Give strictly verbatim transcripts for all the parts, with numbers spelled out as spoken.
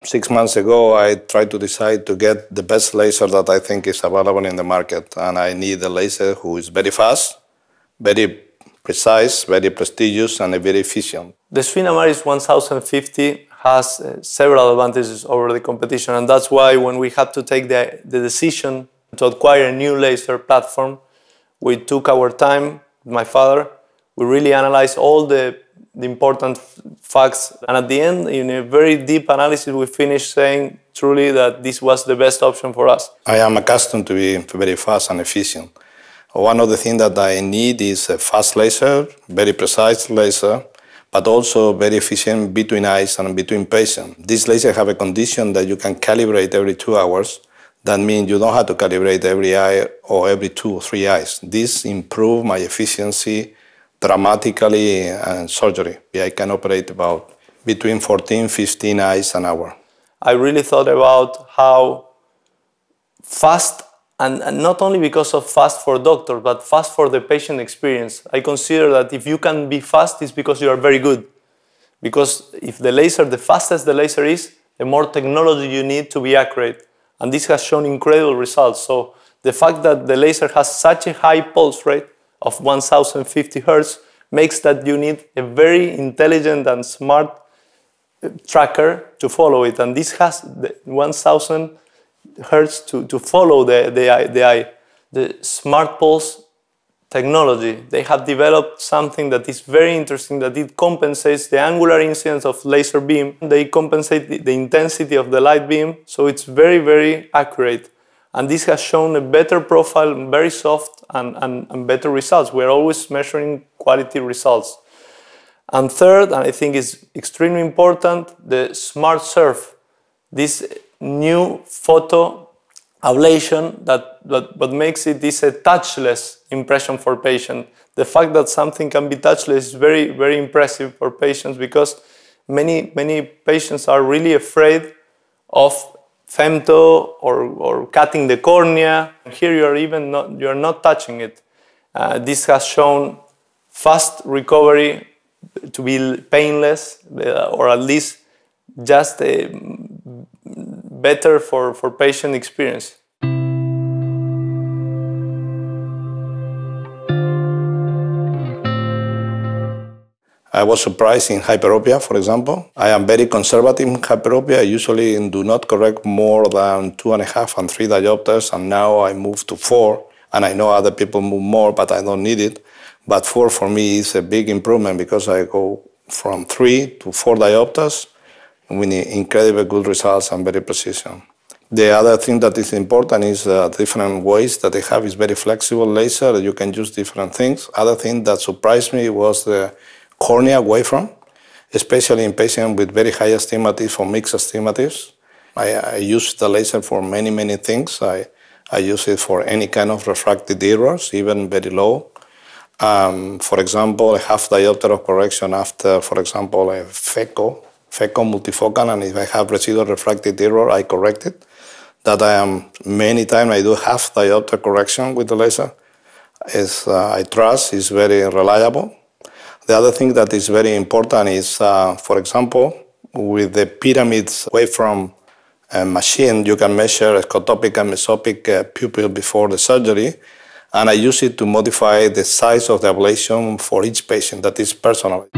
Six months ago, I tried to decide to get the best laser that I think is available in the market. And I need a laser who is very fast, very precise, very prestigious, and very efficient. The SCHWIND AMARIS ten fifty has uh, several advantages over the competition, and that's why when we had to take the, the decision to acquire a new laser platform, we took our time, my father, we really analyzed all the, the important facts, and at the end, in a very deep analysis, we finished saying truly that this was the best option for us. I am accustomed to be very fast and efficient. One of the things that I need is a fast laser, very precise laser, but also very efficient between eyes and between patients. This laser have a condition that you can calibrate every two hours. That means you don't have to calibrate every eye or every two or three eyes. This improves my efficiency dramatically in surgery. I can operate about between fourteen, fifteen eyes an hour. I really thought about how fast, and, and not only because of fast for doctors, but fast for the patient experience. I consider that if you can be fast, it's because you are very good. Because if the laser, the fastest the laser is, the more technology you need to be accurate. And this has shown incredible results. So the fact that the laser has such a high pulse rate of one thousand fifty hertz makes that you need a very intelligent and smart tracker to follow it. And this has the one thousand hertz to, to follow the, the, eye, the eye. The smart pulse technology, they have developed something that is very interesting, that it compensates the angular incidence of laser beam. They compensate the, the intensity of the light beam, so it's very, very accurate. And this has shown a better profile, very soft, and, and, and better results. We're always measuring quality results. And third, and I think is extremely important, the smart surf. This new photo ablation that, that what makes it is a touchless impression for patient. The fact that something can be touchless is very, very impressive for patients, because many, many patients are really afraid of femto or, or cutting the cornea. Here you are even not, you are not touching it. Uh, this has shown fast recovery to be painless, uh, or at least just a better for, for patient experience. I was surprised in hyperopia, for example. I am very conservative in hyperopia. I usually do not correct more than two and a half and three diopters, and now I move to four, and I know other people move more, but I don't need it. But four for me is a big improvement, because I go from three to four diopters with incredibly good results and very precision. The other thing that is important is uh, different ways that they have is very flexible laser. You can use different things. Other thing that surprised me was the cornea wavefront, especially in patients with very high astigmatism or mixed astigmatism. I, I use the laser for many, many things. I, I use it for any kind of refracted errors, even very low. Um, for example, a half diopter of correction after, for example, a phaco, phaco multifocal, and if I have residual refracted error, I correct it. That I am, many times I do half diopter correction with the laser. Is, uh, I trust is very reliable. The other thing that is very important is, uh, for example, with the pyramids wavefront uh, machine, you can measure scotopic and mesopic uh, pupil before the surgery, and I use it to modify the size of the ablation for each patient. That is personal.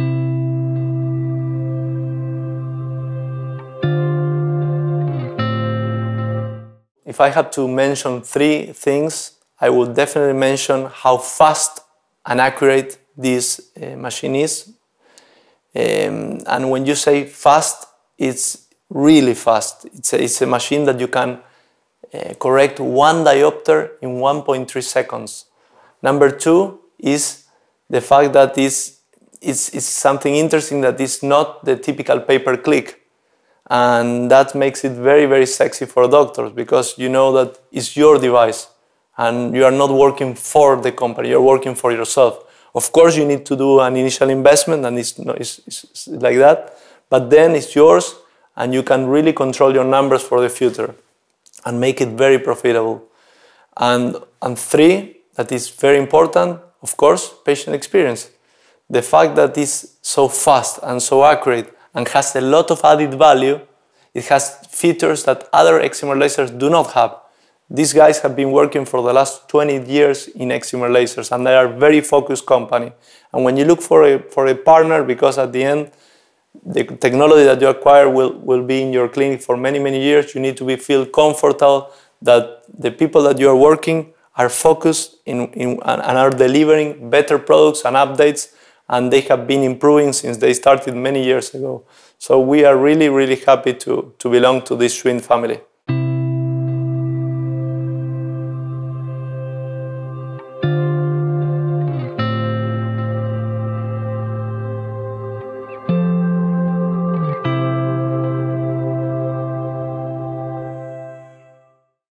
If I had to mention three things, I would definitely mention how fast and accurate this uh, machine is. Um, and when you say fast, it's really fast. It's a, it's a machine that you can uh, correct one diopter in one point three seconds. Number two is the fact that it's, it's, it's something interesting that is not the typical pay-per-click. And that makes it very, very sexy for doctors, because you know that it's your device and you are not working for the company, you're working for yourself. Of course, you need to do an initial investment, and it's, it's, it's like that, but then it's yours, and you can really control your numbers for the future and make it very profitable. And, and three, that is very important, of course, patient experience. The fact that it's so fast and so accurate and has a lot of added value It has features that other excimer lasers do not have. These guys have been working for the last twenty years in excimer lasers, and they are a very focused company. And when you look for a, for a partner, because at the end, the technology that you acquire will, will be in your clinic for many, many years, you need to be, feel comfortable that the people that you are working are focused in, in, and are delivering better products and updates, and they have been improving since they started many years ago. So we are really, really happy to, to belong to this SCHWIND family.